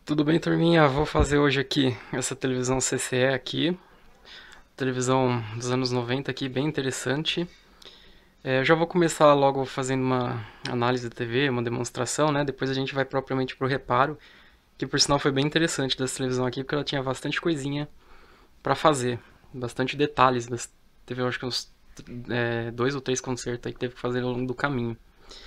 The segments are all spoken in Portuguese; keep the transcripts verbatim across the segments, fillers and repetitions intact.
Tudo bem, turminha? Vou fazer hoje aqui essa televisão C C E aqui, televisão dos anos noventa aqui, bem interessante. É, eu já vou começar logo fazendo uma análise da T V, uma demonstração, né? Depois a gente vai propriamente pro reparo, que por sinal foi bem interessante dessa televisão aqui, porque ela tinha bastante coisinha pra fazer, bastante detalhes. Das... Teve, eu acho que uns é, dois ou três concertos aí que teve que fazer ao longo do caminho.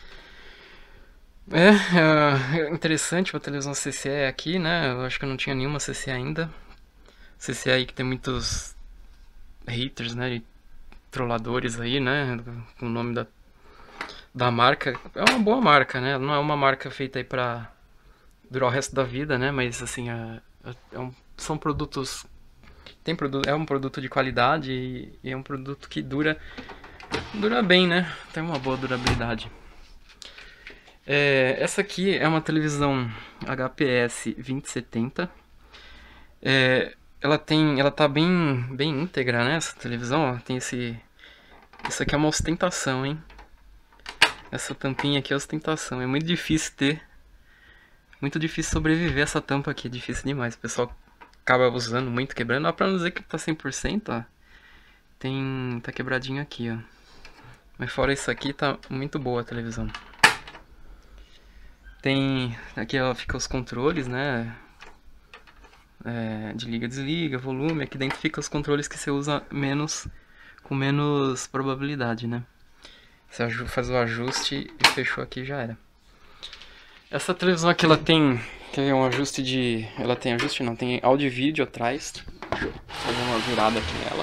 É, é interessante a televisão C C E aqui, né? Eu acho que eu não tinha nenhuma C C E ainda. C C E aí que tem muitos haters, né? E trolladores aí, né? Com o nome da, da marca. É uma boa marca, né? Não é uma marca feita aí pra durar o resto da vida, né? Mas assim, é, é um, são produtos. Tem produto, é um produto de qualidade e, e é um produto que dura, dura bem, né? Tem uma boa durabilidade. É, essa aqui é uma televisão H P S vinte setenta. É, ela tem, ela tá bem, bem íntegra, né? Essa televisão, ó, tem esse, isso aqui é uma ostentação, hein? Essa tampinha aqui é ostentação. É muito difícil ter, muito difícil sobreviver essa tampa aqui, é difícil demais. O pessoal acaba usando muito, quebrando. Ó, pra não dizer que tá cem por cento, ó, tem, tá quebradinho aqui, ó. Mas fora isso aqui, tá muito boa a televisão. Tem, aqui ó, fica os controles, né? É, de liga, desliga, volume. Aqui dentro fica os controles que você usa menos, com menos probabilidade, né? Você faz o ajuste e fechou aqui, já era. Essa televisão aqui, ela tem, tem um ajuste de... Ela tem ajuste não, tem áudio e vídeo atrás. Deixa eu fazer uma virada aqui nela.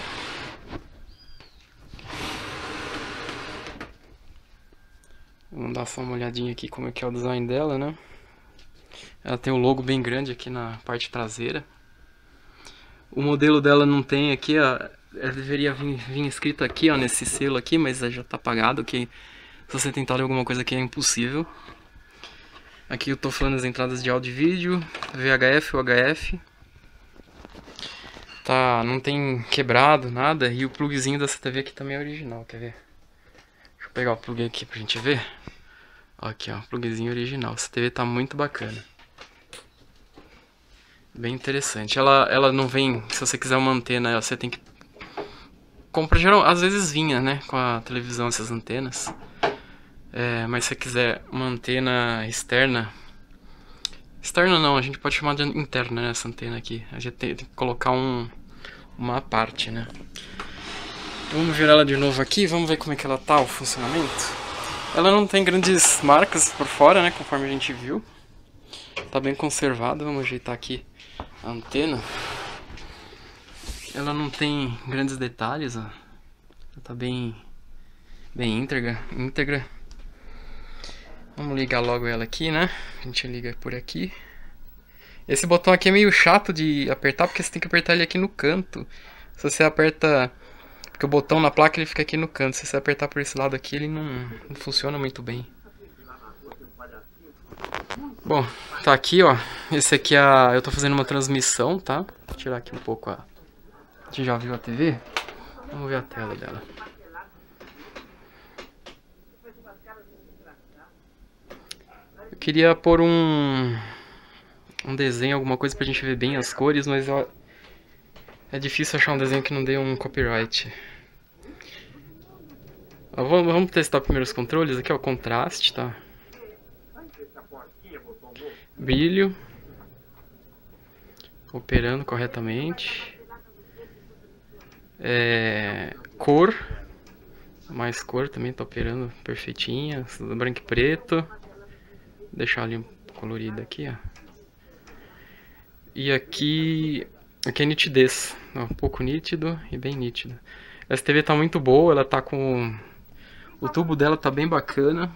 Vamos dar só uma olhadinha aqui como é que é o design dela, né? Ela tem o logo bem grande aqui na parte traseira. O modelo dela não tem aqui, ó. Ela deveria vir, vir escrito aqui, ó, nesse selo aqui, mas já tá apagado, que se você tentar ler alguma coisa aqui é impossível. Aqui eu tô falando as entradas de áudio e vídeo, V H F, U H F. Tá, não tem quebrado, nada, e o plugzinho dessa T V aqui também é original, quer ver? Deixa eu pegar o plug aqui pra gente ver. Ó, aqui ó, plugzinho original, essa T V tá muito bacana. Bem interessante. Ela, ela não vem, se você quiser uma antena, você tem que... Compra geral, às vezes vinha, né, com a televisão essas antenas. É, mas se você quiser uma antena externa... Externa não, a gente pode chamar de interna, né, essa antena aqui. A gente tem, tem que colocar um, uma parte, né. Vamos virar ela de novo aqui, vamos ver como é que ela tá, o funcionamento. Ela não tem grandes marcas por fora, né, conforme a gente viu. Tá bem conservada, vamos ajeitar aqui a antena. Ela não tem grandes detalhes, ó. Ela tá bem, bem íntegra, íntegra. Vamos ligar logo ela aqui, né? A gente liga por aqui. Esse botão aqui é meio chato de apertar, porque você tem que apertar ele aqui no canto. Se você aperta... Porque o botão na placa ele fica aqui no canto. Se você apertar por esse lado aqui, ele não, não funciona muito bem. Bom, tá aqui, ó. Esse aqui é a... Eu tô fazendo uma transmissão, tá? Vou tirar aqui um pouco a... A gente já viu a T V? Vamos ver a tela dela. Eu queria pôr um... Um desenho, alguma coisa pra gente ver bem as cores, mas eu... É difícil achar um desenho que não dê um copyright. Ó, vamos, vamos testar primeiro os controles. Aqui é o contraste, tá? Brilho. Operando corretamente. É, cor. Mais cor também tá operando perfeitinha. Branco e preto. Vou deixar ali colorido aqui, ó. E aqui... Aqui é nitidez. Ó, um pouco nítido e bem nítido. Essa T V tá muito boa. Ela tá com... O tubo dela tá bem bacana.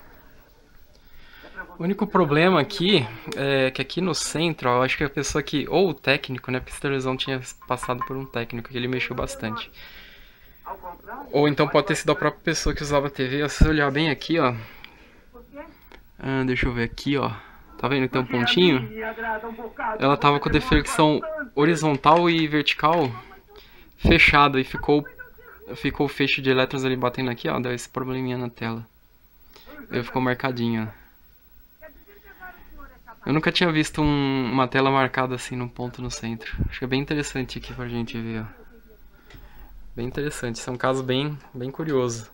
O único problema aqui é que aqui no centro, ó, eu acho que a pessoa que... Ou o técnico, né? Porque essa televisão tinha passado por um técnico que ele mexeu bastante. Ou então pode ter sido a própria pessoa que usava a T V. Se você olhar bem aqui, ó. Ah, deixa eu ver aqui, ó. Tá vendo que tem um pontinho? Ela tava com a deflexão horizontal e vertical fechada e ficou... Ficou o feixe de elétrons ali batendo aqui, ó. Deu esse probleminha na tela. Aí ficou marcadinho, ó. Eu nunca tinha visto um- uma tela marcada assim num ponto no centro. Acho que é bem interessante aqui pra gente ver, ó. Bem interessante, isso é um caso bem, bem curioso.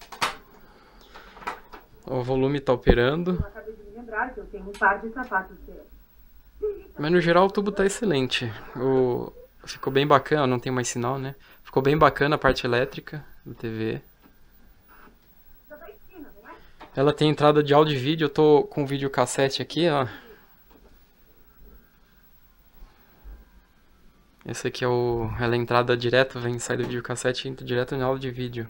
O volume tá operando. Eu acabei de me lembrar que eu tenho um par de sapatos seus. Mas no geral o tubo tá excelente. O... Ficou bem bacana, não tem mais sinal, né? Ficou bem bacana a parte elétrica da T V. Ela tem entrada de áudio e vídeo, eu tô com o videocassete aqui, ó. Esse aqui é o... Ela é entrada direto, vem sair do videocassete e entra direto no áudio e vídeo.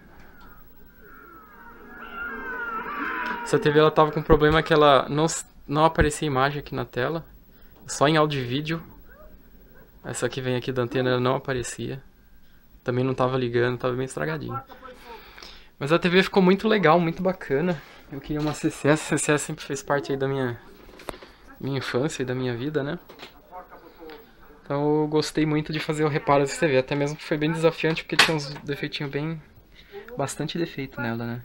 Essa T V ela tava com um problema que ela não, não aparecia imagem aqui na tela. Só em áudio e vídeo. Essa aqui vem aqui da antena, ela não aparecia. Também não tava ligando, tava bem estragadinho. Mas a T V ficou muito legal, muito bacana. Eu queria uma C C S, a C C S sempre fez parte aí da minha, minha infância e da minha vida, né? Então eu gostei muito de fazer o reparo dessa T V, até mesmo que foi bem desafiante porque tinha uns defeitinhos bem... Bastante defeito nela, né?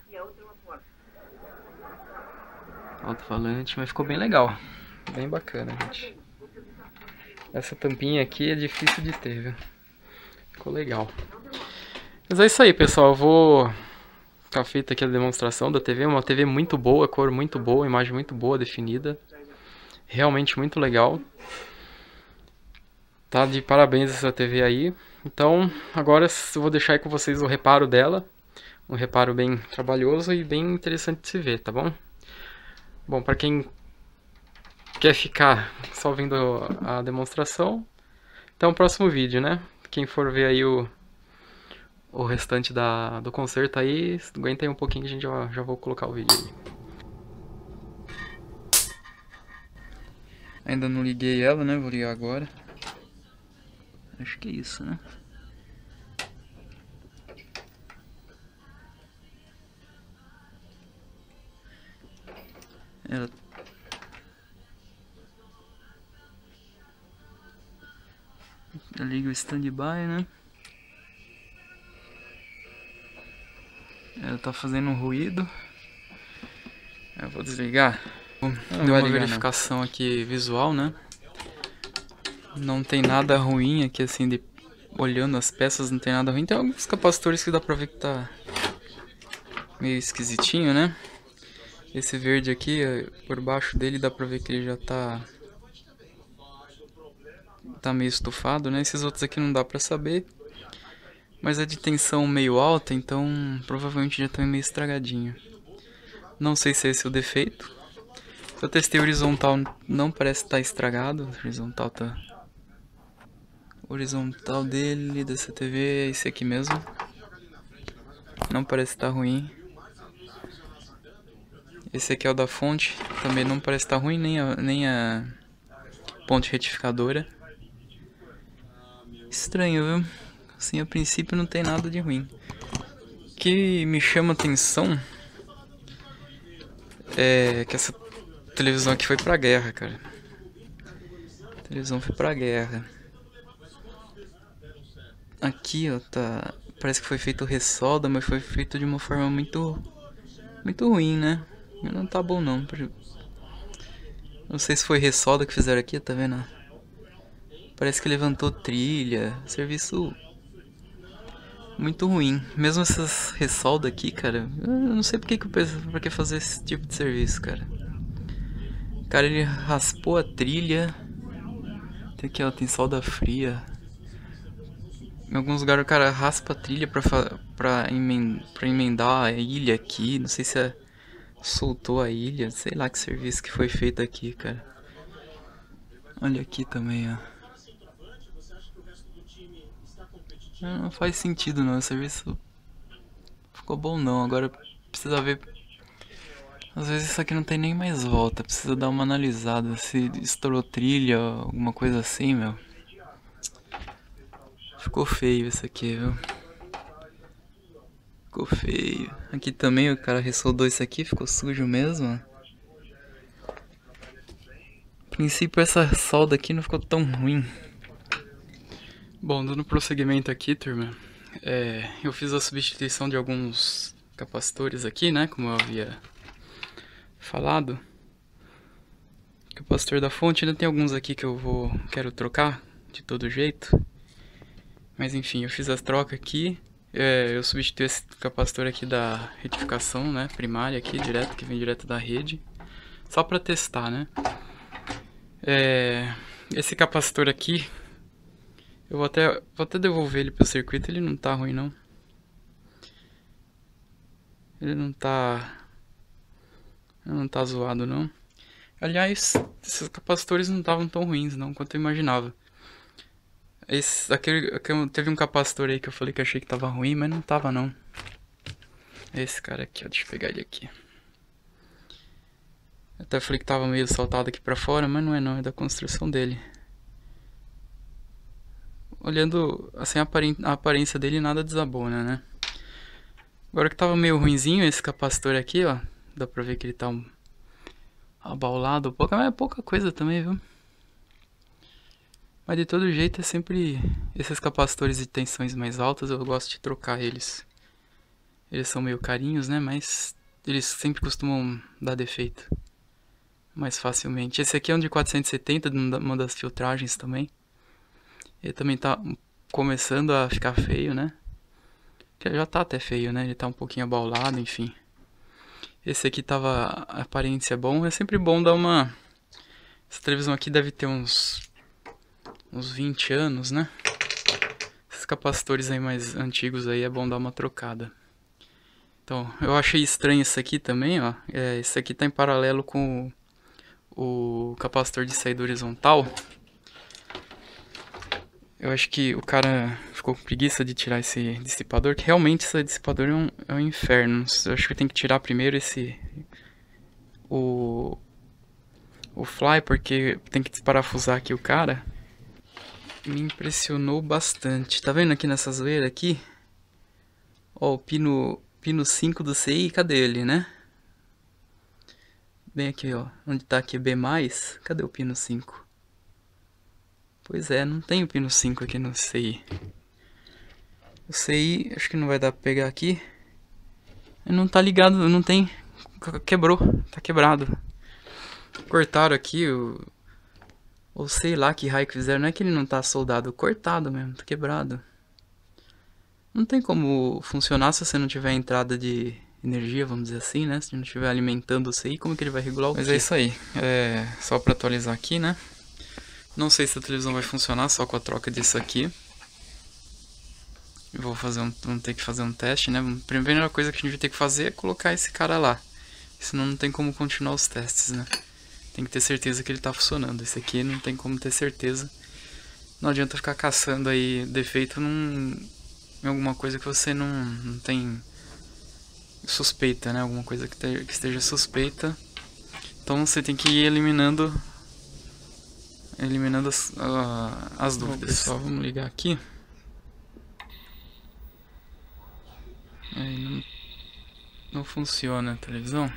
Alto-falante, mas ficou bem legal. Bem bacana, gente. Essa tampinha aqui é difícil de ter, viu? Ficou legal. Mas é isso aí, pessoal. Eu vou ficar feita aqui a demonstração da T V. Uma T V muito boa, cor muito boa, imagem muito boa, definida. Realmente muito legal. Tá de parabéns essa T V aí. Então, agora eu vou deixar aí com vocês o reparo dela. Um reparo bem trabalhoso e bem interessante de se ver, tá bom? Bom, para quem quer ficar só vendo a demonstração, então próximo vídeo, né? Quem for ver aí o, o restante da, do concerto aí, aguenta aí um pouquinho que a gente já, já vou colocar o vídeo aí. Ainda não liguei ela, né? Vou ligar agora. Acho que é isso, né? Ela... Eu ligo o standby, né? Ela tá fazendo um ruído. Eu vou desligar. Deu uma verificação não. aqui visual, né? Não tem nada ruim aqui assim, de... olhando as peças não tem nada ruim. Tem alguns capacitores que dá pra ver que tá meio esquisitinho, né? Esse verde aqui, por baixo dele dá pra ver que ele já tá tá meio estufado, né? Esses outros aqui não dá pra saber. Mas é de tensão meio alta, então provavelmente já tá meio estragadinho. Não sei se esse é o defeito. Eu testei o horizontal, não parece estar estragado. O horizontal tá... O horizontal dele, dessa T V, é esse aqui mesmo. Não parece estar ruim. Esse aqui é o da fonte, também não parece estar ruim, nem a, nem a ponte retificadora. Estranho, viu? Assim, a princípio não tem nada de ruim. O que me chama atenção é que essa televisão aqui foi pra guerra, cara. A televisão foi pra guerra. Aqui, ó, tá... Parece que foi feito ressolda, mas foi feito de uma forma muito... Muito ruim, né? Não tá bom, não. Não sei se foi ressolda que fizeram aqui, tá vendo? Parece que levantou trilha. Serviço... muito ruim. Mesmo essas ressoldas aqui, cara, eu não sei porque que eu penso pra que fazer esse tipo de serviço, cara. Cara, ele raspou a trilha. Tem aqui, ó, tem solda fria. Em alguns lugares o cara raspa a trilha pra, pra, emend pra emendar a ilha aqui. Não sei se é... soltou a ilha. Sei lá que serviço que foi feito aqui, cara. Olha aqui também, ó. Não faz sentido não, o serviço ficou bom não, agora precisa ver, às vezes isso aqui não tem nem mais volta, precisa dar uma analisada, se estourou trilha, alguma coisa assim, meu. Ficou feio isso aqui, viu? Ficou feio. Aqui também o cara ressoldou isso aqui, ficou sujo mesmo. A princípio essa solda aqui não ficou tão ruim. Bom, dando prosseguimento aqui, turma, é, eu fiz a substituição de alguns capacitores aqui, né, como eu havia falado. Capacitor da fonte, ainda tem alguns aqui que eu vou quero trocar de todo jeito. Mas enfim, eu fiz as trocas aqui. É, eu substituí esse capacitor aqui da retificação, né, primária aqui, direto, que vem direto da rede. Só pra testar, né. É, esse capacitor aqui, eu vou até, vou até devolver ele pro circuito, ele não tá ruim não. Ele não tá, ele não tá zoado não. Aliás, esses capacitores não estavam tão ruins não, quanto eu imaginava. Esse, aquele, aquele, teve um capacitor aí que eu falei que achei que tava ruim, mas não tava não. Esse cara aqui, ó, deixa eu pegar ele aqui. Até falei que tava meio saltado aqui pra fora, mas não é não, é da construção dele. Olhando assim a, aparen a aparência dele, nada desabona, né? Agora que tava meio ruinzinho esse capacitor aqui, ó. Dá pra ver que ele tá um abaulado, pouca, mas é pouca coisa também, viu? Mas de todo jeito é sempre esses capacitores de tensões mais altas, eu gosto de trocar eles. Eles são meio carinhos, né? Mas eles sempre costumam dar defeito mais facilmente. Esse aqui é um de quatrocentos e setenta, uma das filtragens também. Ele também tá começando a ficar feio, né? Que já tá até feio, né? Ele tá um pouquinho abaulado, enfim. Esse aqui tava, a aparência é bom. É sempre bom dar uma... Essa televisão aqui deve ter uns... Uns vinte anos, né? Esses capacitores aí mais antigos aí é bom dar uma trocada. Então, eu achei estranho isso aqui também, ó. É, esse aqui tá em paralelo com o, o capacitor de saída horizontal. Eu acho que o cara ficou com preguiça de tirar esse dissipador, que realmente esse dissipador é um, é um inferno. Eu acho que tem que tirar primeiro esse... O... O fly, porque tem que desparafusar aqui o cara. Me impressionou bastante. Tá vendo aqui nessa zoeira aqui? Ó, o pino, pino cinco do C I, cadê ele, né? Bem aqui, ó. Onde tá aqui B mais, cadê o pino cinco? Pois é, não tem o pino cinco aqui no C I. O C I, acho que não vai dar pra pegar aqui. Não tá ligado, não tem. Quebrou, tá quebrado. Cortaram aqui o... Ou sei lá que raio que fizeram. Não é que ele não tá soldado, cortado mesmo, tá quebrado. Não tem como funcionar se você não tiver entrada de energia, vamos dizer assim, né? Se não estiver alimentando o C I, como que ele vai regular o Mas quê? É isso aí, é só pra atualizar aqui, né? Não sei se a televisão vai funcionar só com a troca disso aqui. Eu vou fazer um, vamos ter que fazer um teste, né? A primeira coisa que a gente vai ter que fazer é colocar esse cara lá. Senão não tem como continuar os testes, né? Tem que ter certeza que ele tá funcionando. Esse aqui não tem como ter certeza. Não adianta ficar caçando aí defeito num, em alguma coisa que você não, não tem suspeita, né? Alguma coisa que, te, que esteja suspeita. Então você tem que ir eliminando eliminando as, uh, as dúvidas. Bom, pessoal, vamos ligar aqui. Aí não, não funciona a televisão.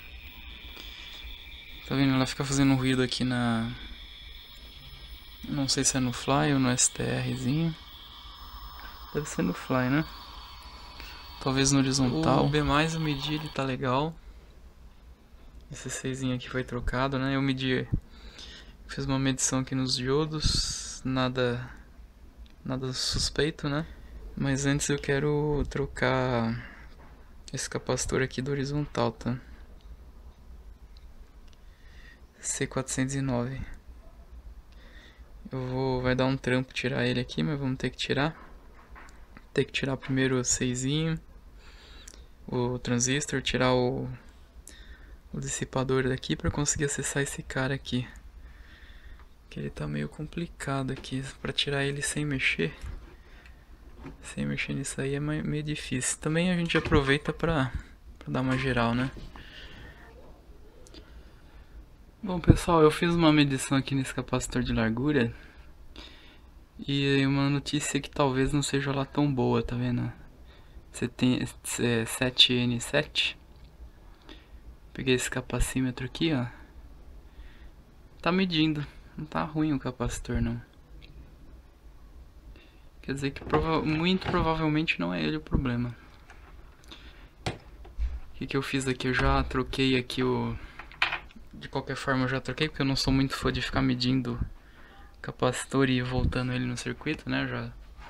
Tá vendo? Ela fica fazendo um ruído aqui na... Não sei se é no fly ou no STRzinho. Deve ser no fly, né? Talvez no horizontal. O B mais eu medi, ele tá legal. Esse seisinho aqui foi trocado, né? Eu medi... Fiz uma medição aqui nos diodos. Nada... Nada suspeito, né? Mas antes eu quero trocar esse capacitor aqui do horizontal, tá? C quatrocentos e nove. Eu vou... Vai dar um trampo tirar ele aqui, mas vamos ter que tirar. Ter que tirar primeiro o seisinho, o transistor, tirar o, o dissipador daqui para conseguir acessar esse cara aqui. Que ele tá meio complicado aqui, para tirar ele sem mexer. Sem mexer nisso aí é meio difícil. Também a gente aproveita para dar uma geral, né? Bom, pessoal, eu fiz uma medição aqui nesse capacitor de largura. E uma notícia que talvez não seja lá tão boa, tá vendo? Você tem é, sete N sete. Peguei esse capacímetro aqui, ó. Tá medindo. Não tá ruim o capacitor, não. Quer dizer que prova muito provavelmente não é ele o problema. O que, que eu fiz aqui? Eu já troquei aqui o, de qualquer forma eu já troquei, porque eu não sou muito fã de ficar medindo capacitor e voltando ele no circuito, né? Já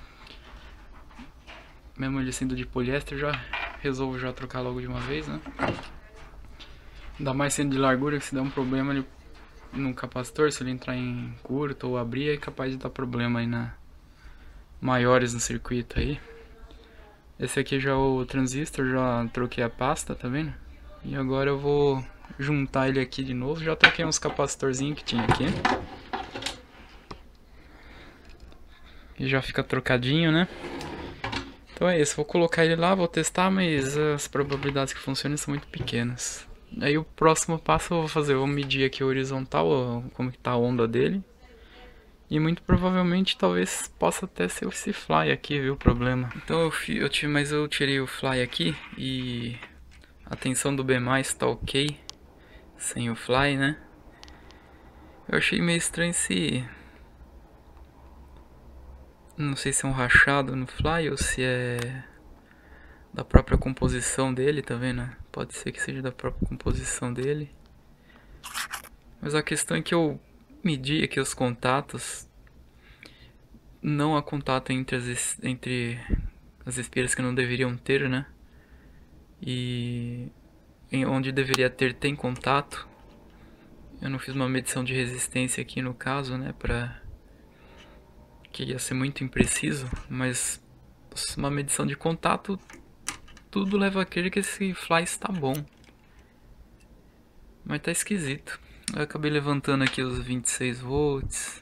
mesmo ele sendo de poliéster, já resolvo já trocar logo de uma vez, né? Ainda mais sendo de largura, que se der um problema ele, no capacitor, se ele entrar em curto ou abrir, é capaz de dar problema aí na maiores no circuito aí. Esse aqui já é o transistor, já troquei a pasta, tá vendo? E agora eu vou juntar ele aqui de novo. Já troquei uns capacitorzinhos que tinha aqui. E já fica trocadinho, né? Então é isso, vou colocar ele lá, vou testar, mas as probabilidades que funcionem são muito pequenas. Aí o próximo passo eu vou fazer, eu vou medir aqui o horizontal, como que tá a onda dele. E muito provavelmente talvez possa até ser esse fly aqui, viu, o problema. Então eu, fi, eu tive, mas eu tirei o fly aqui e a tensão do B mais tá ok, sem o fly, né? Eu achei meio estranho se... Não sei se é um rachado no fly ou se é da própria composição dele, tá vendo? Pode ser que seja da própria composição dele. Mas a questão é que eu medi aqui os contatos. Não há contato entre as, entre as espiras que não deveriam ter, né? E em onde deveria ter, tem contato. Eu não fiz uma medição de resistência aqui no caso, né? Pra... que ia ser muito impreciso, mas uma medição de contato, tudo leva a crer que esse fly está bom. Mas tá esquisito. Eu acabei levantando aqui os vinte e seis volts,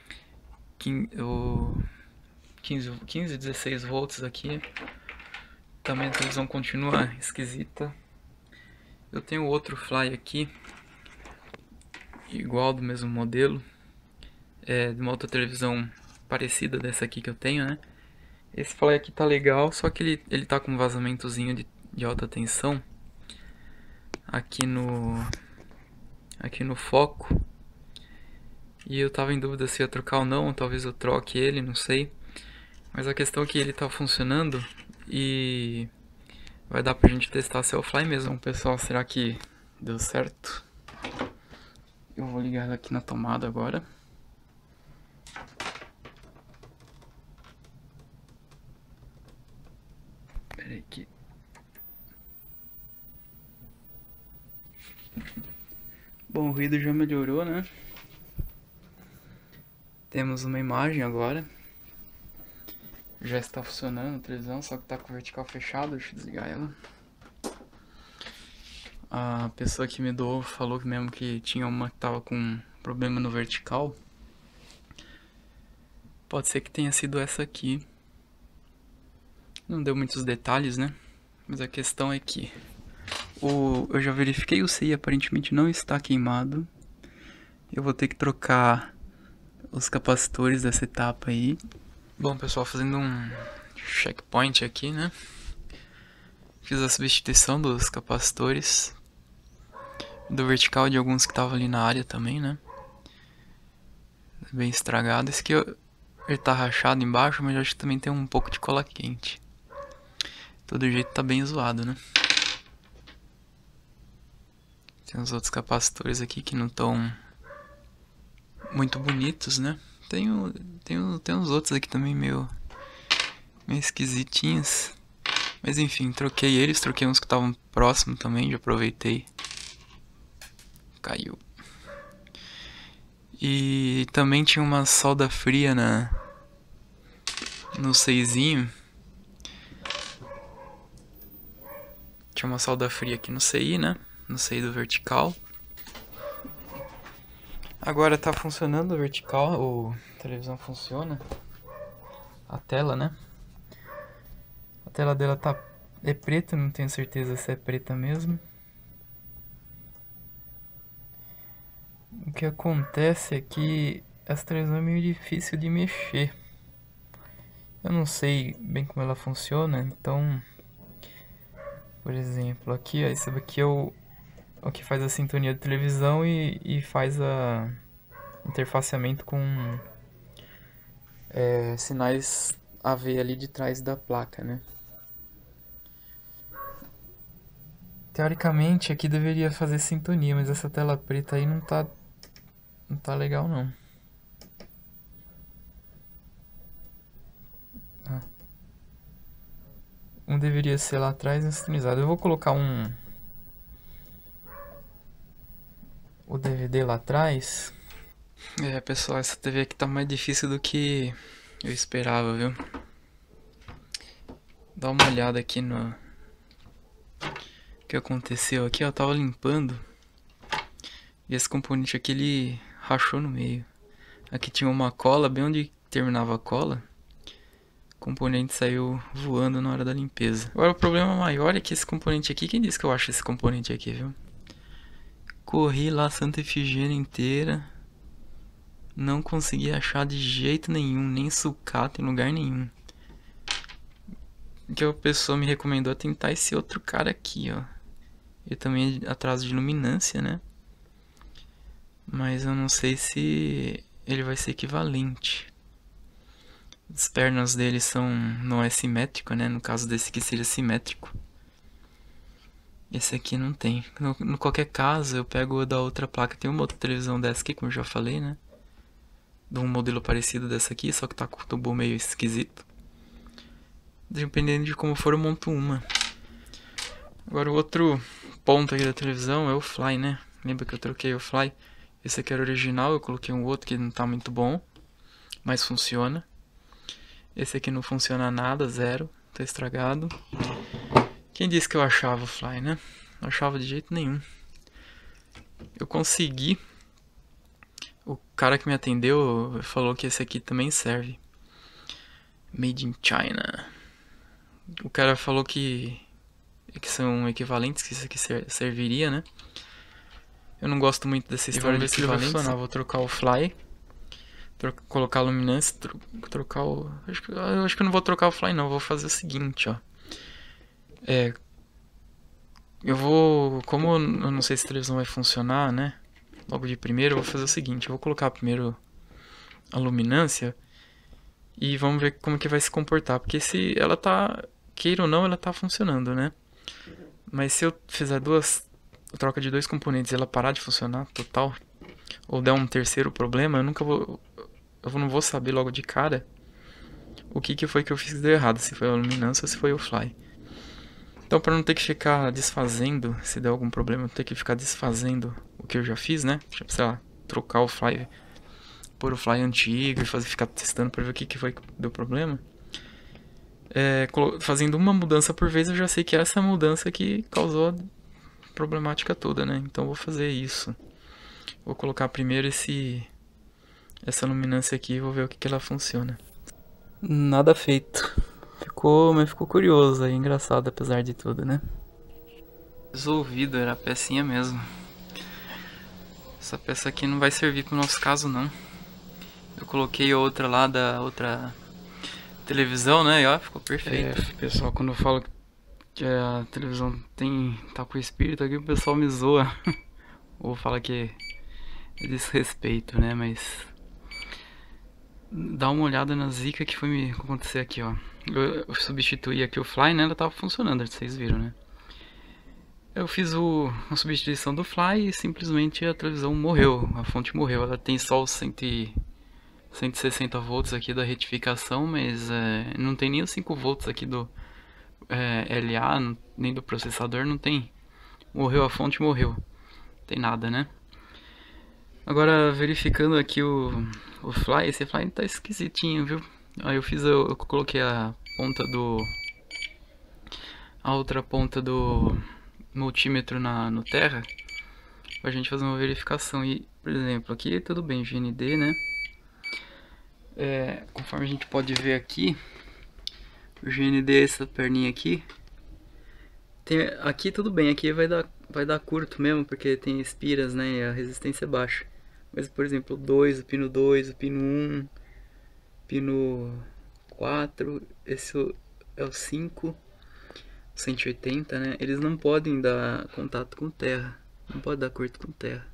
quinze, quinze, dezesseis volts aqui. Também a televisão continua esquisita. Eu tenho outro fly aqui, igual do mesmo modelo, é de uma outra televisão parecida dessa aqui que eu tenho, né? Esse fly aqui tá legal, só que ele, ele tá com um vazamentozinho de, de alta tensão aqui no aqui no foco. E eu tava em dúvida se ia trocar ou não, talvez eu troque ele, não sei. Mas a questão é que ele tá funcionando e vai dar pra gente testar se é o fly mesmo. Pessoal, será que deu certo? Eu vou ligar aqui na tomada agora. Pera aí que... Bom, o ruído já melhorou, né? Temos uma imagem agora. Já está funcionando a televisão, só que tá com o vertical fechado. Deixa eu desligar ela. A pessoa que me doou falou que mesmo que tinha uma que tava com problema no vertical. Pode ser que tenha sido essa aqui. Não deu muitos detalhes, né? Mas a questão é que o, eu já verifiquei o C I, aparentemente não está queimado. Eu vou ter que trocar os capacitores dessa etapa aí. Bom, pessoal, fazendo um checkpoint aqui, né? Fiz a substituição dos capacitores, do vertical de alguns que estavam ali na área também, né? Bem estragado. Esse aqui ele tá rachado embaixo, mas eu acho que também tem um pouco de cola quente. Todo jeito tá bem zoado, né? Tem os outros capacitores aqui que não estão muito bonitos, né? Tem, o, tem, o, tem uns outros aqui também meio, meio esquisitinhos. Mas enfim, troquei eles, troquei uns que estavam próximos também, já aproveitei. Caiu. E também tinha uma solda fria na, no seisinho. Tinha uma solda fria aqui no C I, né? No C I do vertical. Agora tá funcionando o vertical, o a televisão funciona. A tela, né? A tela dela tá é preta, não tenho certeza se é preta mesmo. O que acontece é que essa televisão é meio difícil de mexer. Eu não sei bem como ela funciona, então... Por exemplo, aqui, ó, isso aqui é o, o que faz a sintonia da televisão e, e faz a interfaceamento com é, sinais A V ali de trás da placa, né? Teoricamente aqui deveria fazer sintonia, mas essa tela preta aí não tá, não tá legal não. Ah. Um deveria ser lá atrás e um sintonizado. Eu vou colocar um... o D V D lá atrás. É, pessoal, essa T V aqui tá mais difícil do que eu esperava, viu? Dá uma olhada aqui no... o que aconteceu aqui, ó. Eu tava limpando e esse componente aqui, ele rachou no meio. Aqui tinha uma cola, bem onde terminava a cola, o componente saiu voando na hora da limpeza. Agora o problema maior é que esse componente aqui, quem disse que eu acho esse componente aqui, viu? Corri lá Santa Efigênia inteira, não consegui achar de jeito nenhum, nem sucata em lugar nenhum. Que a pessoa me recomendou é tentar esse outro cara aqui, ó. Ele também é atraso de luminância, né? Mas eu não sei se ele vai ser equivalente. As pernas dele são, não é simétrico, né? No caso desse aqui seria simétrico. Esse aqui não tem. No, no qualquer caso, eu pego o da outra placa. Tem uma outra televisão dessa aqui, como eu já falei, né? De um modelo parecido dessa aqui, só que tá com o tubo meio esquisito. Dependendo de como for, eu monto uma. Agora o outro ponto aqui da televisão é o Fly, né? Lembra que eu troquei o Fly? Esse aqui era original, eu coloquei um outro que não tá muito bom, mas funciona. Esse aqui não funciona nada, zero, tá estragado. Quem disse que eu achava o Fly, né? Não achava de jeito nenhum. Eu consegui. O cara que me atendeu falou que esse aqui também serve. Made in China. O cara falou que, que são equivalentes, que isso aqui ser, serviria, né? Eu não gosto muito dessa história de equivalência. Vou trocar o Fly, troca, colocar a luminância, tro, trocar o... Acho que, eu acho que eu não vou trocar o Fly não, vou fazer o seguinte, ó. É... Eu vou... Como eu não sei se a televisão vai funcionar, né? Logo de primeiro, eu vou fazer o seguinte. Eu vou colocar primeiro a luminância e vamos ver como que vai se comportar. Porque se ela tá... Queira ou não, ela tá funcionando, né? Mas se eu fizer duas... troca de dois componentes e ela parar de funcionar total, ou der um terceiro problema, eu nunca vou... Eu não vou saber logo de cara o que, que foi que eu fiz de errado. Se foi a luminância ou se foi o Fly. Então, para não ter que ficar desfazendo, se der algum problema, não ter que ficar desfazendo o que eu já fiz, né? Tipo, sei lá, trocar o Fly, pôr o Fly antigo e fazer, ficar testando para ver o que, que foi que deu problema. É, fazendo uma mudança por vez, eu já sei que é essa mudança que causou a problemática toda, né? Então, eu vou fazer isso. Vou colocar primeiro esse, essa luminância aqui e vou ver o que, que ela funciona. Nada feito. Ficou, mas ficou curioso aí, engraçado apesar de tudo, né? Resolvido, era a pecinha mesmo. Essa peça aqui não vai servir pro nosso caso não. Eu coloquei outra lá da outra televisão, né? E ó, ficou perfeito. É, pessoal, quando eu falo que a televisão tem tá com espírito aqui, o pessoal me zoa. Ou fala que é desrespeito, né? Mas dá uma olhada na zica que foi me acontecer aqui, ó. Eu, eu substituí aqui o Fly, né? Ela tava funcionando, vocês viram, né? Eu fiz o, a substituição do Fly e simplesmente a televisão morreu. A fonte morreu. Ela tem só os cento e sessenta volts aqui da retificação, mas é, não tem nem os cinco volts aqui do é, L A, nem do processador, não tem. Morreu a fonte, morreu. Não tem nada, né? Agora, verificando aqui o, o Fly, esse Fly tá esquisitinho, viu? Aí eu fiz, eu, eu coloquei a ponta do... A outra ponta do multímetro na, no terra, pra gente fazer uma verificação. E, por exemplo, aqui tudo bem, G N D, né? É, conforme a gente pode ver aqui, o G N D, essa perninha aqui, tem, aqui tudo bem, aqui vai dar, vai dar curto mesmo, porque tem espiras, né, e a resistência é baixa. Mas, por exemplo, o dois, o pino dois, o pino um, pino quatro, esse é o cinco, cento e oitenta, né, eles não podem dar contato com terra, não pode dar curto com terra.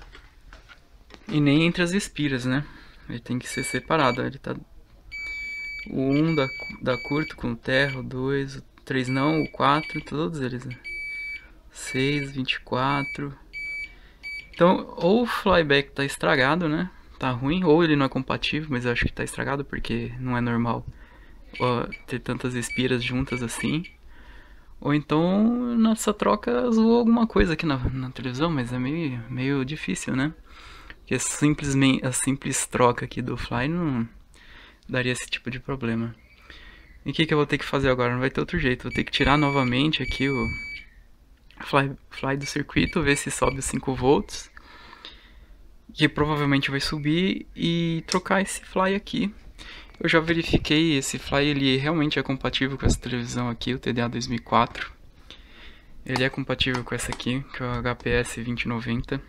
E nem entre as espiras, né, ele tem que ser separado, ele tá... O um dá, dá curto com terra, o dois, o três não, o quatro, todos eles, né? seis, vinte e quatro. Então, ou o flyback tá estragado, né? Tá ruim, ou ele não é compatível, mas eu acho que tá estragado porque não é normal ó, ter tantas espiras juntas assim. Ou então nessa troca zoou alguma coisa aqui na, na televisão, mas é meio, meio difícil, né? Porque a simples, a simples troca aqui do Fly não daria esse tipo de problema. E o que, que eu vou ter que fazer agora? Não vai ter outro jeito. Vou ter que tirar novamente aqui o Fly, fly do circuito, ver se sobe os cinco volts. Que provavelmente vai subir, e trocar esse Fly aqui. Eu já verifiquei, esse Fly ele realmente é compatível com essa televisão aqui, o T D A dois mil e quatro. Ele é compatível com essa aqui, que é o H P S vinte noventa.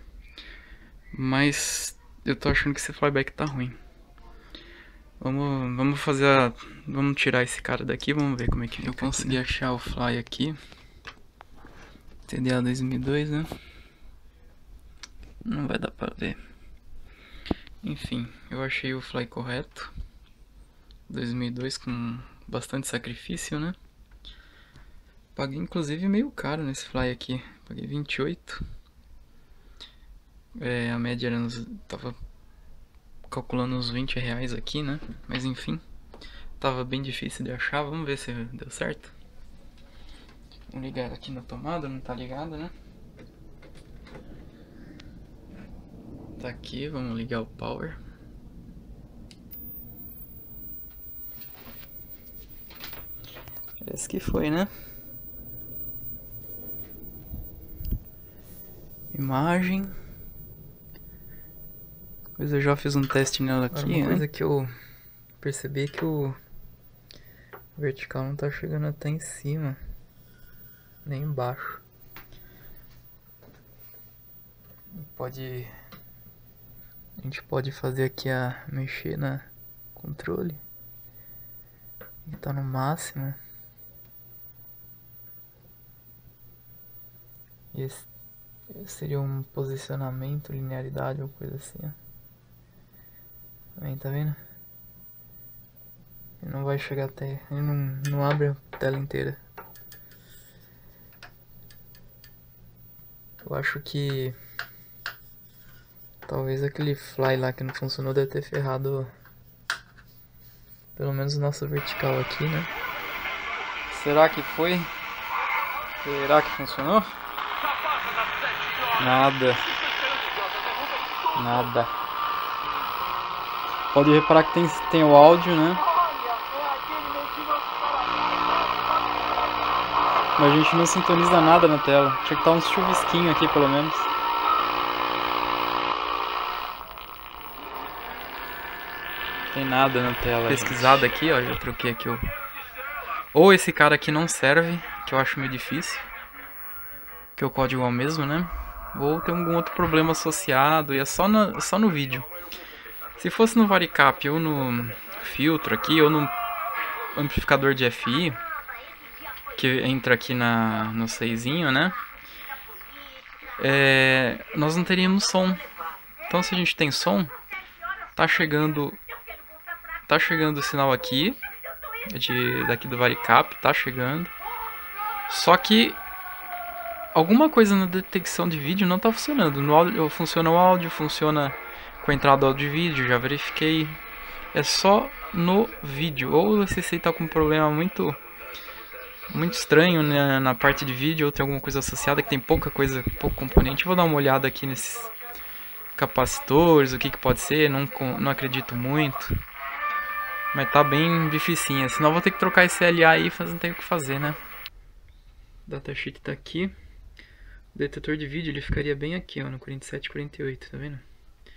Mas eu tô achando que esse flyback tá ruim. Vamos, vamos fazer a... Vamos tirar esse cara daqui, vamos ver como é que eu consegui achar o Fly aqui. T D A dois mil e dois, né? Não vai dar pra ver. Enfim, eu achei o Fly correto. dois mil e dois com bastante sacrifício, né? Paguei inclusive meio caro nesse Fly aqui. Paguei vinte e oito. É, a média era nos, tava calculando uns vinte reais aqui, né? Mas enfim, tava bem difícil de achar. Vamos ver se deu certo. Vamos ligar aqui na tomada, não tá ligada, né? Tá aqui, vamos ligar o power. Parece que foi, né? Imagem. Pois eu já fiz um teste nela aqui. Agora, uma né? coisa que eu percebi é que o vertical não tá chegando até em cima, nem embaixo. Pode, a gente pode fazer aqui a mexer na controle. Ele tá no máximo. Esse seria um posicionamento, linearidade ou coisa assim, ó. Aí, tá vendo? Ele não vai chegar até... Ele não, não abre a tela inteira. Eu acho que... Talvez aquele Fly lá que não funcionou deve ter ferrado... Pelo menos o nosso vertical aqui, né? Será que foi? Será que funcionou? Nada. Nada. Pode reparar que tem, tem o áudio, né? Mas a gente não sintoniza nada na tela. Tinha que estar uns chuvisquinhos aqui, pelo menos. Não tem nada na tela. Pesquisado gente. Aqui, ó. Já troquei aqui o... Ou esse cara aqui não serve, que eu acho meio difícil. Que o código é o mesmo, né? Ou tem algum outro problema associado e é só no, só no vídeo. Se fosse no Varicap ou no filtro aqui, ou no amplificador de F I, que entra aqui na, no seisinho, né? É, nós não teríamos som. Então se a gente tem som, tá chegando tá chegando o sinal aqui, de, daqui do Varicap, tá chegando. Só que alguma coisa na detecção de vídeo não tá funcionando. No áudio, funciona o áudio, funciona com a entrada do áudio de vídeo, já verifiquei. É só no vídeo. Ou o C C tá com um problema muito muito estranho, né, na parte de vídeo, ou tem alguma coisa associada que tem pouca coisa, pouco componente. Eu vou dar uma olhada aqui nesses capacitores, o que que pode ser, não, não acredito muito. Mas tá bem dificinho, senão eu vou ter que trocar esse L A aí, mas não tem o que fazer, né? O datasheet tá aqui. O detetor de vídeo ele ficaria bem aqui, ó, no quarenta e sete, quarenta e oito, tá vendo?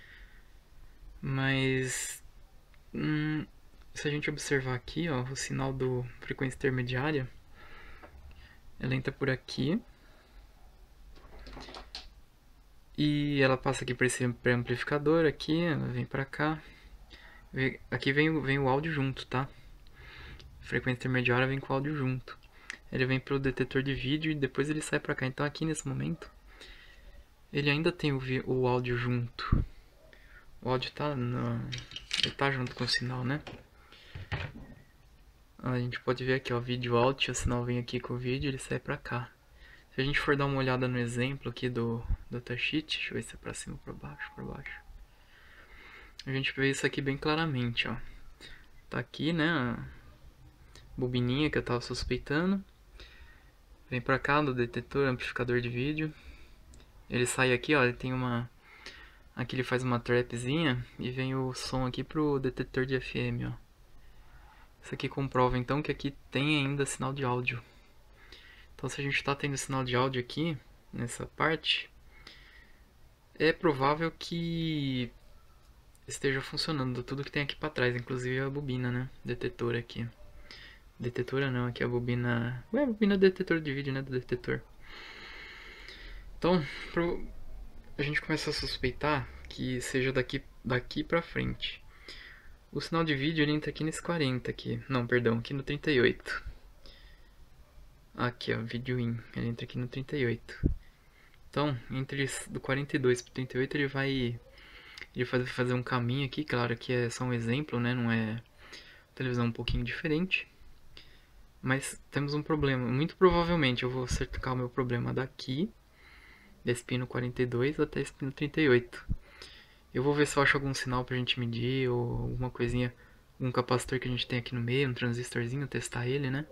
Mas hum, se a gente observar aqui, ó, o sinal do frequência intermediária, ela entra por aqui e ela passa aqui por esse pré-amplificador aqui, ela vem pra cá. Aqui vem, vem o áudio junto, tá? A frequência intermediária vem com o áudio junto. Ele vem pelo detetor de vídeo e depois ele sai pra cá. Então aqui nesse momento ele ainda tem o, o áudio junto. O áudio tá, no, ele tá junto com o sinal, né? A gente pode ver aqui, ó, vídeo out, o sinal vem aqui com o vídeo, ele sai pra cá. Se a gente for dar uma olhada no exemplo aqui do datasheet, deixa eu ver se é pra cima ou pra baixo, pra baixo. A gente vê isso aqui bem claramente, ó. Tá aqui, né, a bobininha que eu tava suspeitando. Vem pra cá do detetor, amplificador de vídeo. Ele sai aqui, ó, ele tem uma... Aqui ele faz uma trapzinha e vem o som aqui pro detetor de F M, ó. Isso aqui comprova então que aqui tem ainda sinal de áudio. Então se a gente está tendo sinal de áudio aqui, nessa parte, é provável que esteja funcionando tudo que tem aqui para trás, inclusive a bobina, né? Detetor aqui. Detetora não, aqui é a bobina... Ué, a bobina detetor de vídeo, né? Do detetor. Então, pro... a gente começa a suspeitar que seja daqui, daqui pra frente. O sinal de vídeo ele entra aqui nesse quarenta aqui. Não, perdão, aqui no trinta e oito. Aqui, ó, vídeo in. Ele entra aqui no trinta e oito. Então, entre do quarenta e dois pro trinta e oito ele vai... Ele vai fazer um caminho aqui, claro que é só um exemplo, né? Não é televisão um pouquinho diferente. Mas temos um problema. Muito provavelmente eu vou certificar o meu problema daqui, desse pino quarenta e dois até esse pino trinta e oito. Eu vou ver se eu acho algum sinal pra gente medir, ou alguma coisinha, um capacitor que a gente tem aqui no meio, um transistorzinho, testar ele, né?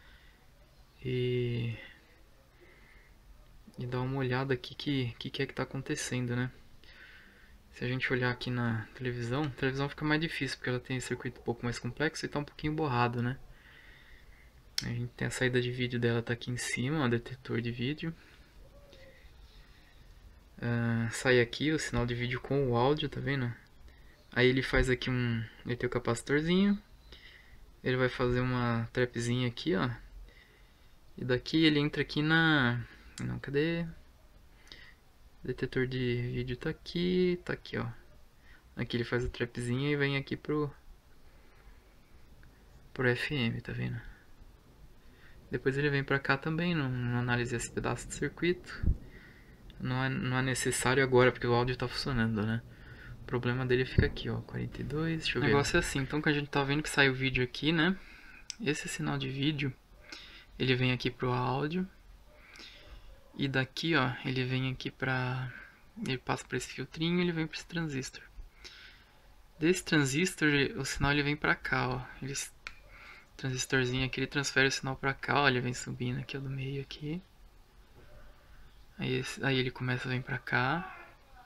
E... E dar uma olhada aqui que que, que é que tá acontecendo, né? Se a gente olhar aqui na televisão, a televisão fica mais difícil, porque ela tem um circuito um pouco mais complexo e tá um pouquinho borrado, né? A gente tem a saída de vídeo dela, tá aqui em cima, o detetor de vídeo. Uh, sai aqui o sinal de vídeo com o áudio, tá vendo? Aí ele faz aqui um... Ele tem o capacitorzinho. Ele vai fazer uma trapzinha aqui, ó. E daqui ele entra aqui na... Não, cadê? Detetor de vídeo tá aqui, tá aqui, ó. Aqui ele faz a trapzinha e vem aqui pro... Pro F M, tá vendo? Depois ele vem pra cá também, não, não analisa esse pedaço de circuito. Não é, não é necessário agora, porque o áudio tá funcionando, né? O problema dele fica aqui, ó, quarenta e dois, deixa eu ver. O negócio é assim, então que a gente tá vendo que sai o vídeo aqui, né? Esse sinal de vídeo, ele vem aqui pro áudio. E daqui, ó, ele vem aqui pra... Ele passa por esse filtrinho e ele vem pra esse transistor. Desse transistor, o sinal ele vem pra cá, ó. Ele... Transistorzinho aqui, ele transfere o sinal pra cá, ó. Ele vem subindo aqui, ó, do meio aqui. Aí, esse, aí ele começa a vir pra cá.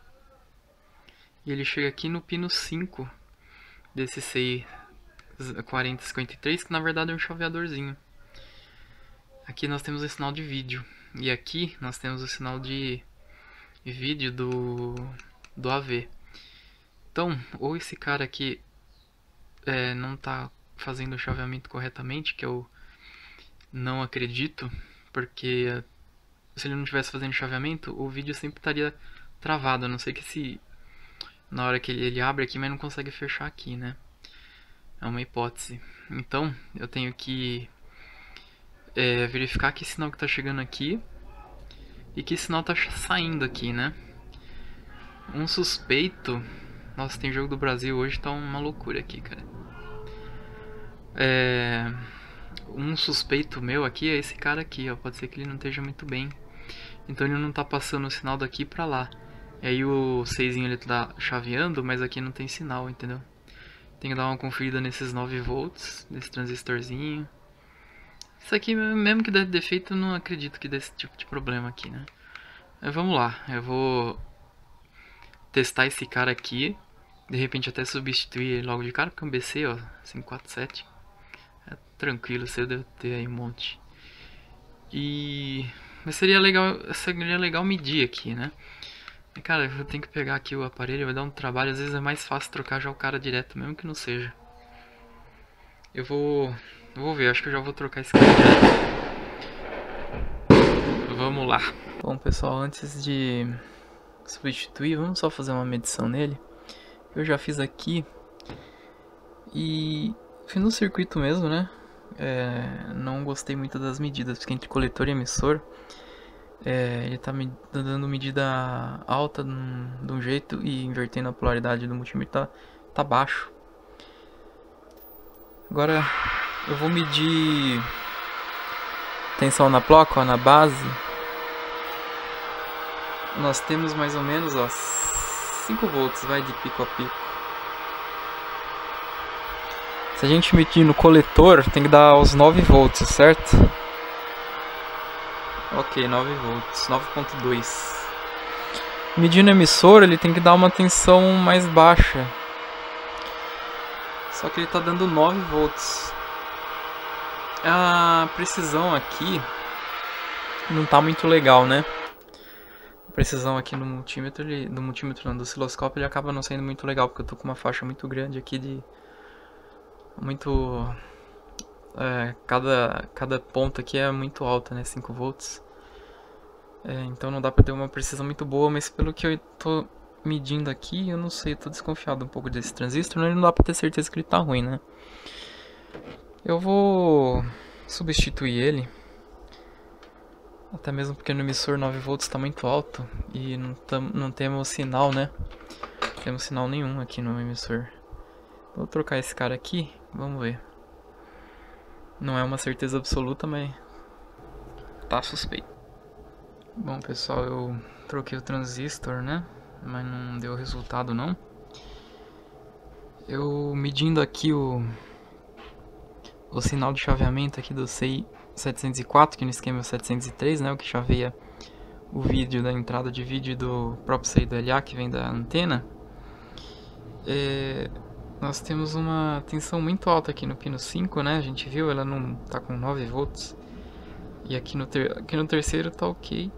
E ele chega aqui no pino cinco desse C I quarenta cinquenta e três, que na verdade é um chaveadorzinho. Aqui nós temos o sinal de vídeo. E aqui nós temos o sinal de vídeo do, do A V. Então, ou esse cara aqui é, não está fazendo o chaveamento corretamente, que eu não acredito, porque se ele não estivesse fazendo chaveamento, o vídeo sempre estaria travado, a não ser que se na hora que ele, ele abre aqui, mas não consegue fechar aqui, né? É uma hipótese. Então, eu tenho que é, verificar que sinal que está chegando aqui e que sinal está saindo aqui, né? Um suspeito... Nossa, tem jogo do Brasil hoje, tá uma loucura aqui, cara. É... Um suspeito meu aqui é esse cara aqui, ó. Pode ser que ele não esteja muito bem. Então ele não tá passando o sinal daqui pra lá. E aí o seisinho ele tá chaveando, mas aqui não tem sinal, entendeu? Tem que dar uma conferida nesses nove volts, nesse transistorzinho. Isso aqui, mesmo que dê defeito, eu não acredito que dê esse tipo de problema aqui, né? Mas vamos lá, eu vou testar esse cara aqui. De repente até substituir ele logo de cara, porque é um B C, ó, cinco quatro sete. É tranquilo, você deve ter aí um monte. E... Mas seria legal, seria legal medir aqui, né? E, cara, eu tenho que pegar aqui o aparelho, vai dar um trabalho. Às vezes é mais fácil trocar já o cara direto, mesmo que não seja. Eu vou... Eu vou ver, acho que eu já vou trocar esse cara direto. Vamos lá. Bom, pessoal, antes de substituir, vamos só fazer uma medição nele. Eu já fiz aqui e fiz no circuito mesmo, né? É, não gostei muito das medidas, porque entre coletor e emissor é, ele tá me dando medida alta de um, de um jeito e invertendo a polaridade do multímetro tá, tá baixo. Agora eu vou medir tensão na placa, ó, na base. nós temos mais ou menos, ó, cinco volts, vai, de pico a pico. Se a gente medir no coletor, tem que dar os nove volts, certo? Ok, nove volts, nove ponto dois. Medindo no emissor, ele tem que dar uma tensão mais baixa. Só que ele tá dando nove volts. A precisão aqui não tá muito legal, né? A precisão aqui no multímetro, ele, do multímetro não, do osciloscópio, ele acaba não sendo muito legal, porque eu tô com uma faixa muito grande aqui de... Muito... É, cada, cada ponto aqui é muito alta, né? cinco volts. É, então não dá pra ter uma precisão muito boa, mas pelo que eu tô medindo aqui, eu não sei, eu tô desconfiado um pouco desse transistor, né? Não dá pra ter certeza que ele tá ruim, né? Eu vou substituir ele, até mesmo porque no emissor nove volts tá muito alto e não, tam, não temos sinal, né? Não temos sinal nenhum aqui no emissor. Vou trocar esse cara aqui, vamos ver. Não é uma certeza absoluta, mas tá suspeito. Bom, pessoal, eu troquei o transistor, né? Mas não deu resultado, não. Eu medindo aqui o, o sinal de chaveamento aqui do C I setecentos e quatro, que no esquema é o setecentos e três, né? O que chaveia o vídeo da entrada de vídeo do próprio C I do L A, que vem da antena. É, nós temos uma tensão muito alta aqui no pino cinco, né? A gente viu, ela não tá com nove volts. E aqui no, ter, aqui no terceiro tá ok.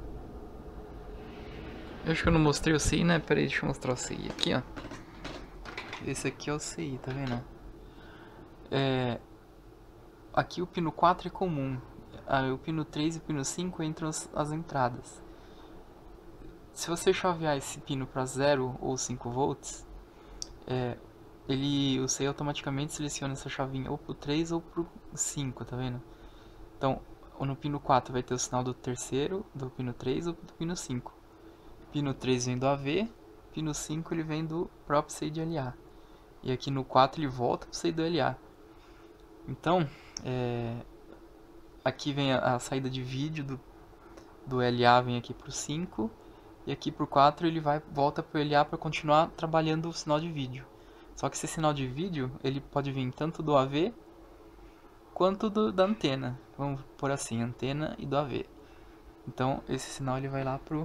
Eu acho que eu não mostrei o C I, né? Pera aí, deixa eu mostrar o C I aqui, ó. Esse aqui é o C I, tá vendo? É, aqui o pino quatro é comum. Aí o pino três e o pino cinco entram as, as entradas. Se você chavear esse pino para zero ou cinco volts, é, ele, o C I automaticamente seleciona essa chavinha ou pro três ou pro cinco, tá vendo? Então, no pino quatro vai ter o sinal do terceiro, do pino três ou do pino cinco. Pino três vem do A V, pino cinco ele vem do próprio C I de L A. E aqui no quatro ele volta pro C I do L A. Então, é, aqui vem a, a saída de vídeo do, do L A, vem aqui pro cinco. E aqui pro quatro ele vai, volta pro L A para continuar trabalhando o sinal de vídeo. Só que esse sinal de vídeo, ele pode vir tanto do A V quanto do, da antena. Vamos por assim, antena e do A V. Então, esse sinal ele vai lá pro...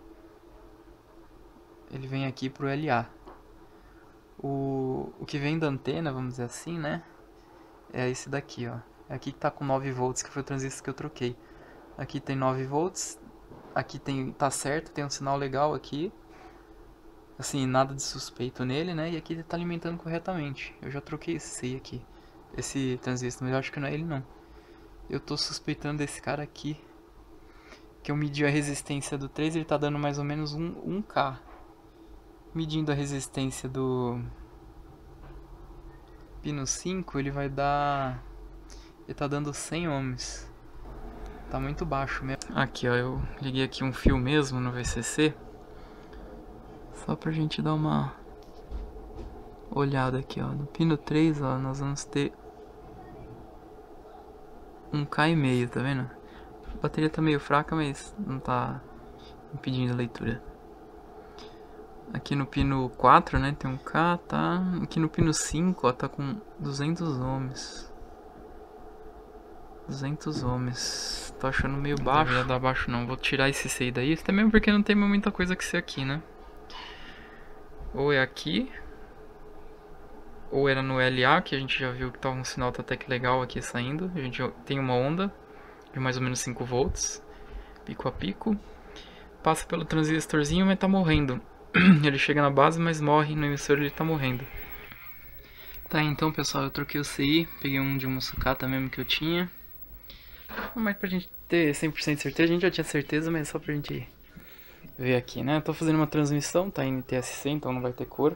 Ele vem aqui pro L A. O, o que vem da antena, vamos dizer assim, né? É esse daqui, ó. É aqui que tá com nove volts, que foi o transistor que eu troquei. Aqui tem nove volts. Aqui tem, tá certo, tem um sinal legal aqui. Assim, nada de suspeito nele, né? E aqui ele tá alimentando corretamente. Eu já troquei esse C I aqui. Esse transistor, mas eu acho que não é ele não. Eu tô suspeitando desse cara aqui. Que eu medi a resistência do três, ele tá dando mais ou menos um, um K. Medindo a resistência do pino cinco, ele vai dar... Ele tá dando cem ohms. Tá muito baixo mesmo. Aqui, ó, eu liguei aqui um fio mesmo no V C C. Só pra gente dar uma olhada aqui, ó. No pino três, ó, nós vamos ter um K e meio, tá vendo? A bateria tá meio fraca, mas não tá impedindo a leitura. Aqui no pino quatro, né, tem um K, tá? Aqui no pino cinco, ó, tá com duzentos ohms. duzentos ohms. Tô achando meio baixo. Não deveria dar baixo não, vou tirar esse C I daí. Até mesmo porque não tem muita coisa que ser aqui, né? Ou é aqui, ou era no L A, que a gente já viu que tá um sinal tá até que legal aqui saindo. A gente tem uma onda de mais ou menos cinco volts, pico a pico. Passa pelo transistorzinho, mas tá morrendo. Ele chega na base, mas morre no emissor, ele tá morrendo. Tá, então pessoal, eu troquei o C I, peguei um de uma sucata mesmo que eu tinha. Mas pra gente ter cem por cento de certeza, a gente já tinha certeza, mas só pra gente ver aqui, né? Eu tô fazendo uma transmissão, tá em N T S C, então não vai ter cor.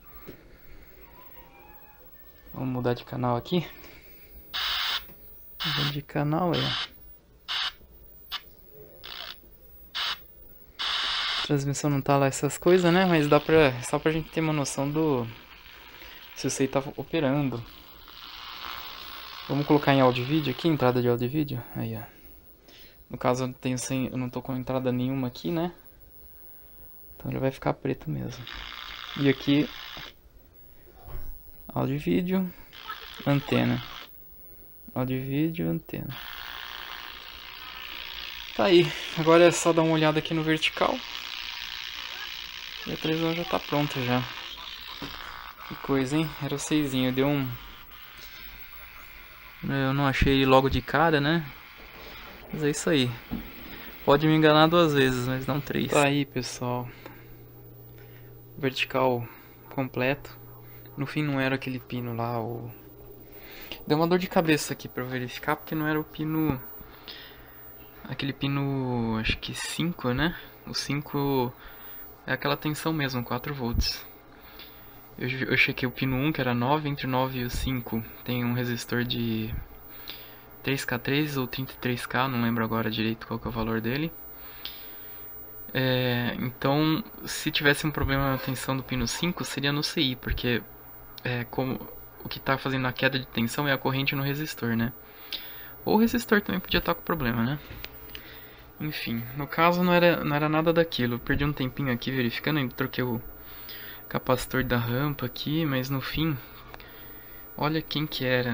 Vamos mudar de canal aqui. Mudando de canal, é. A transmissão não tá lá essas coisas, né? Mas dá pra... Só pra gente ter uma noção do... Se o C I tá operando. Vamos colocar em áudio e vídeo aqui, entrada de áudio e vídeo. Aí, ó. No caso eu, tenho sem, eu não tô com entrada nenhuma aqui, né? Então ele vai ficar preto mesmo. E aqui, áudio e vídeo, antena. Áudio e vídeo, antena. Tá aí. Agora é só dar uma olhada aqui no vertical. E a televisão já tá pronta já. Que coisa, hein? Era o seisinho. Deu um... Eu não achei ele logo de cara, né? Mas é isso aí. Pode me enganar duas vezes, mas não três. Tá aí, pessoal. Vertical completo. No fim não era aquele pino lá, o... Deu uma dor de cabeça aqui pra verificar, porque não era o pino... Aquele pino, acho que cinco, né? O cinco é aquela tensão mesmo, quatro volts. Eu, eu chequei o pino um, que era nove, entre o nove e o cinco tem um resistor de três K três ou trinta e três K, não lembro agora direito qual que é o valor dele. É, então, se tivesse um problema na tensão do pino cinco, seria no C I, porque é, como, o que está fazendo a queda de tensão é a corrente no resistor, né? Ou o resistor também podia estar com problema, né? Enfim, no caso não era, não era nada daquilo. Eu perdi um tempinho aqui verificando, eu troquei o capacitor da rampa aqui, mas no fim, olha quem que era.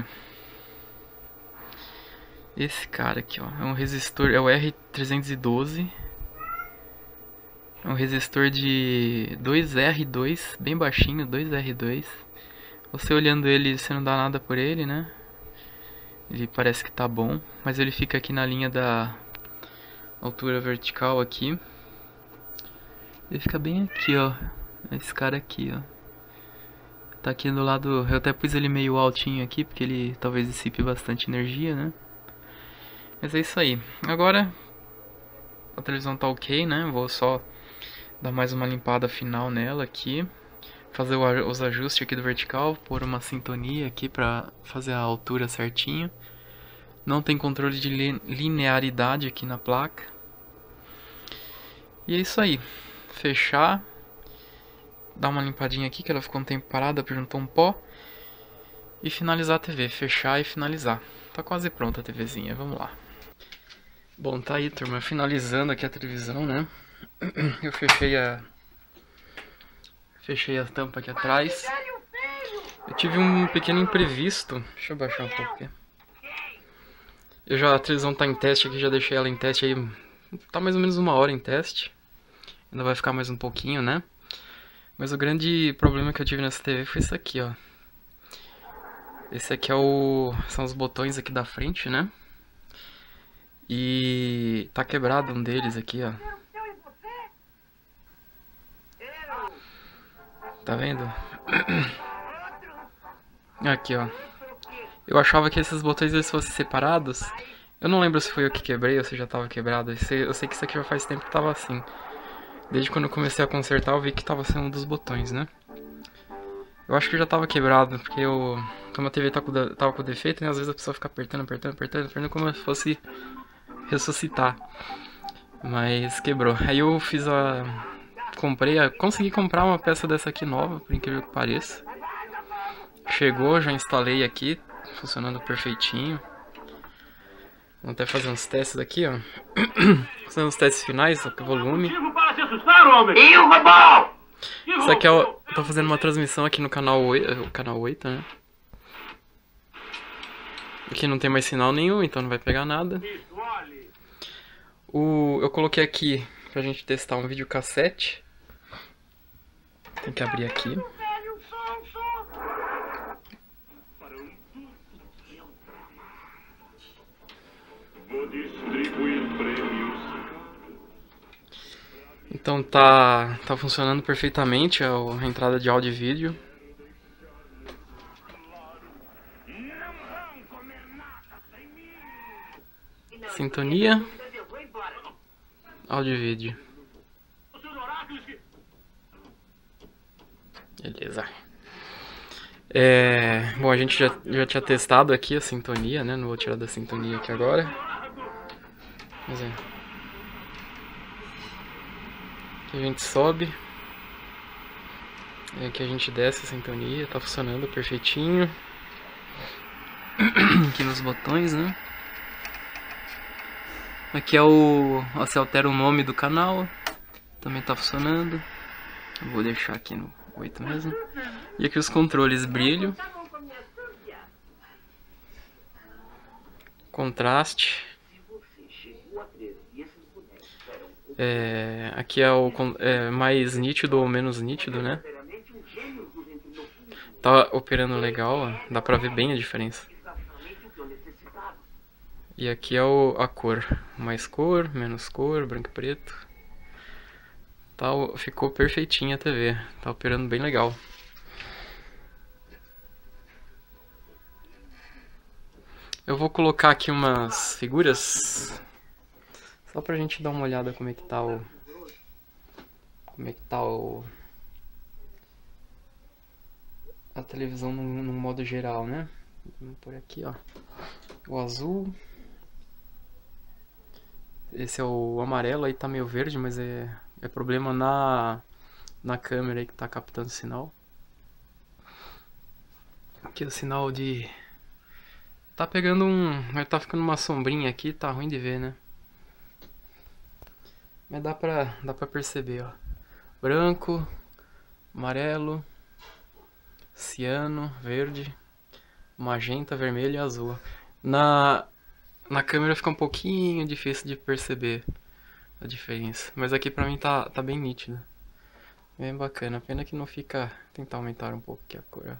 Esse cara aqui, ó, é um resistor, é o R trezentos e doze. É um resistor de dois R dois, bem baixinho, dois R dois. Você olhando ele, você não dá nada por ele, né? Ele parece que tá bom, mas ele fica aqui na linha da altura vertical aqui. Ele fica bem aqui, ó. Esse cara aqui, ó. Tá aqui do lado... Eu até pus ele meio altinho aqui, porque ele talvez dissipe bastante energia, né? Mas é isso aí. Agora, a televisão tá ok, né? Vou só dar mais uma limpada final nela aqui. Fazer os ajustes aqui do vertical. Pôr uma sintonia aqui pra fazer a altura certinho. Não tem controle de linearidade aqui na placa. E é isso aí. Fechar. Dar uma limpadinha aqui, que ela ficou um tempo parada, juntou um pó. E finalizar a T V. Fechar e finalizar. Tá quase pronta a TVzinha, vamos lá. Bom, tá aí, turma. Finalizando aqui a televisão, né? Eu fechei a... Fechei a tampa aqui atrás. Eu tive um pequeno imprevisto. Deixa eu baixar um pouco aqui. Eu já, a televisão tá em teste aqui, já deixei ela em teste aí. Tá mais ou menos uma hora em teste. Ainda vai ficar mais um pouquinho, né? Mas o grande problema que eu tive nessa T V foi isso aqui, ó. Esse aqui é o... São os botões aqui da frente, né? E... Tá quebrado um deles aqui, ó. Tá vendo? Aqui, ó. Eu achava que esses botões eles fossem separados. Eu não lembro se foi eu que quebrei ou se já tava quebrado. Eu sei, eu sei que isso aqui já faz tempo que tava assim. Desde quando eu comecei a consertar eu vi que tava sendo um dos botões, né? Eu acho que já tava quebrado, porque eu... Como a T V tá com, tava com defeito, né? Às vezes a pessoa fica apertando, apertando, apertando, apertando como se fosse ressuscitar. Mas quebrou. Aí eu fiz a... Comprei a... Consegui comprar uma peça dessa aqui nova, por incrível que pareça. Chegou, já instalei aqui, funcionando perfeitinho. Vamos até fazer uns testes aqui, ó. Fazendo os testes finais, ó, com o volume. Isso aqui é o... Tô fazendo uma transmissão aqui no canal oito, o canal oito, né? Aqui não tem mais sinal nenhum, então não vai pegar nada. O... Eu coloquei aqui pra gente testar um videocassete. Tem que abrir aqui. Então tá, tá funcionando perfeitamente a, a entrada de áudio e vídeo. Sintonia, áudio e vídeo. Beleza. É, bom, a gente já, já tinha testado aqui a sintonia, né? Não vou tirar da sintonia aqui agora. Mas é. Aqui a gente sobe. E aqui a gente desce a sintonia. Tá funcionando perfeitinho. Aqui nos botões, né? Aqui é o... Você altera o nome do canal. Também tá funcionando. Vou deixar aqui no oito mesmo. E aqui os controles: brilho, contraste. É, aqui é o é, mais nítido ou menos nítido, né? Tá operando legal, ó. Dá pra ver bem a diferença. E aqui é o, a cor: mais cor, menos cor, branco e preto. Tá, ficou perfeitinha a T V, tá operando bem legal. Eu vou colocar aqui umas figuras só pra gente dar uma olhada como é que tá o como é que tá o a televisão no, no modo geral, né? Vamos por aqui, ó. O azul. Esse é o amarelo, aí tá meio verde, mas é, é problema na, na câmera aí que tá captando o sinal. Aqui é o sinal de... Tá pegando um... Tá ficando uma sombrinha aqui, tá ruim de ver, né? Mas dá pra, dá pra perceber, ó. Branco, amarelo, ciano, verde, magenta, vermelho e azul. Na... Na câmera fica um pouquinho difícil de perceber a diferença. Mas aqui pra mim tá, tá bem nítido. Bem bacana. Pena que não fica... Vou tentar aumentar um pouco aqui a cor.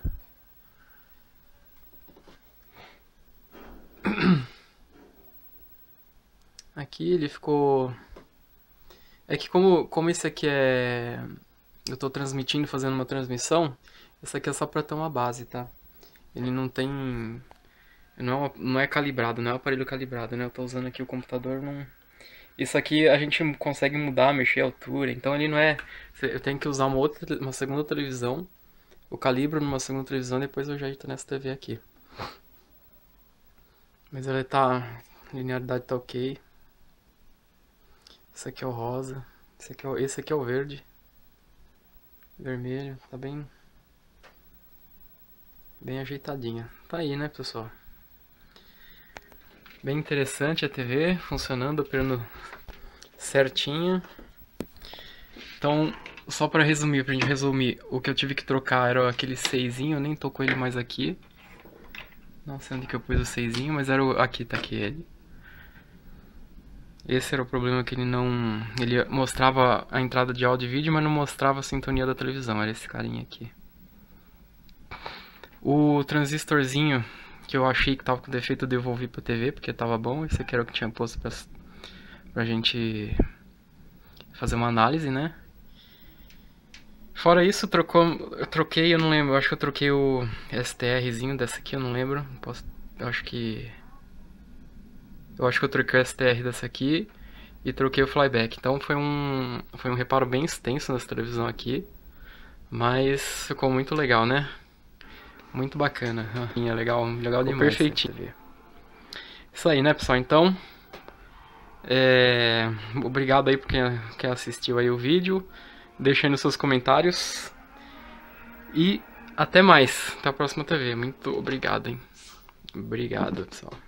Aqui ele ficou... É que como, como esse aqui é... Eu tô transmitindo, fazendo uma transmissão. Essa aqui é só pra ter uma base, tá? Ele não tem... Não é, não é calibrado, não é aparelho calibrado, né? Eu tô usando aqui o computador, não... Isso aqui a gente consegue mudar, mexer a altura, então ele não é... Eu tenho que usar uma, outra, uma segunda televisão, eu calibro numa segunda televisão, depois eu ajeito nessa T V aqui. Mas ela tá... A linearidade tá ok. Esse aqui é o rosa, esse aqui é o, esse aqui é o verde. Vermelho, tá bem... Bem ajeitadinha. Tá aí, né, pessoal? Bem interessante a T V, funcionando, operando certinho. Então, só pra resumir, pra gente resumir, o que eu tive que trocar era aquele seisinho, eu nem tô com ele mais aqui. Não sei onde que eu pus o seisinho, mas era o... Aqui, tá aqui ele. Esse era o problema, que ele não... Ele mostrava a entrada de áudio e vídeo, mas não mostrava a sintonia da televisão, era esse carinha aqui. O transistorzinho... que eu achei que tava com defeito, eu devolvi pra T V, porque tava bom. Esse aqui era o que tinha posto pra, pra gente fazer uma análise, né? Fora isso, trocou, eu troquei, eu não lembro, eu acho que eu troquei o STRzinho dessa aqui, eu não lembro. Posso, eu acho que... Eu acho que eu troquei o S T R dessa aqui e troquei o flyback. Então foi um, foi um reparo bem extenso nessa televisão aqui, mas ficou muito legal, né? Muito bacana, é legal, legal demais. Perfeitinho. Isso aí, né, pessoal? Então, é... obrigado aí por quem, quem assistiu aí o vídeo. Deixa aí nos seus comentários. E até mais. Até a próxima T V. Muito obrigado, hein? Obrigado, pessoal.